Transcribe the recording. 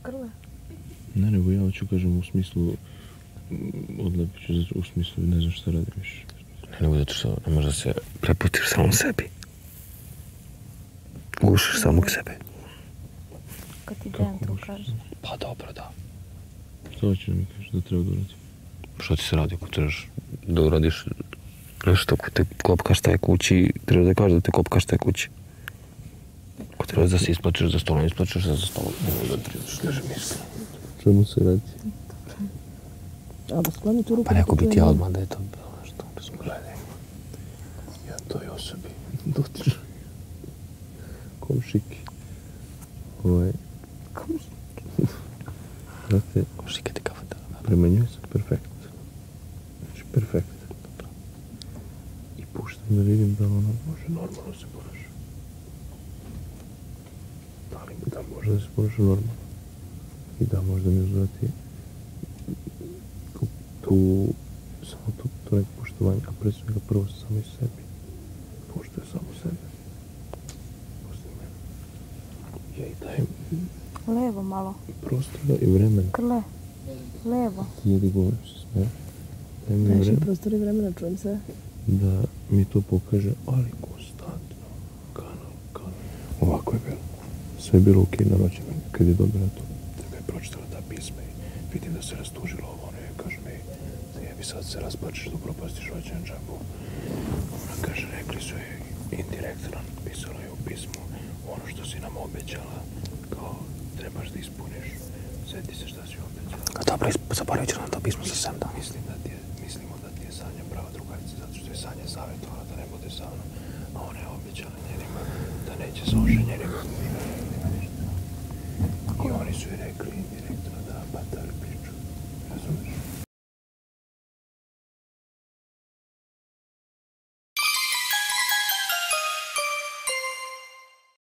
Krle? Ne, nego ja hoću kažem u smislu, odlepit ću, u smislu ne znam šta radim više. Ne, nego zato što ne možda se prepustiš samom sebi. Gušiš samog sebe. Kad ti Dan to kaže. Pa dobro, da. Šta hoće da mi kažeš da treba da uradim? Što ti se radi ako trebaš da uradiš nešto ako te kopkaš taj kući, treba da kažeš da te kopkaš taj kući. Ako trebaš da se isplačeš za stolom, isplačeš se za stolom. Nemoj da trebaš, kažem iskreno. Čemu se radi? A da skloni tu ruku. Pa neko bi ti ja odmah da je to bilo nešto. Gledaj. Ja toj osobi dotičem. Komšiki. Komšiki. Znate, Komšike ti kafa da. prema njoj sam perfekt. Znači, perfekt. I puštam da vidim da ona može normalno se ponaša. Da može da se ponaša normalno. I da možda mi uzvrati samo to neko poštovanje, a pre svega prvo samo i sebi. Poštuje samo sebe. Posle mene. Ja i dajem Levo malo. prostora i vremena. Krle. Levo. Ti jedi govorim se smije. Dajem mi Daš i vremena prostor i vremena, čujem se. da mi to pokaže, ali konstantno. Kanal. Ovako je bilo. Sve je bilo okej na noći, kad je dobila to. Kad je pročitala ta pisma i vidim da se rastužila ovo, ono je, kaže mi, jebi sad se rasplačeš da upropastiš ođen džabu. Ona kaže, rekli su je indirektno, pisala je u pismu, ono što si nam obećala, kao trebaš da ispuniš, sjeti se šta si obećala. A dobro, zaboravit ću na to pismo sa 7 dana. Mislimo da ti je Sanja prava drugarica, zato što je Sanja savjetovala da ne bude sa mnom, a ona je obećala njenima da neće sa oženjenima. I oni su joj rekli indirektno da batali priču. Razumeš?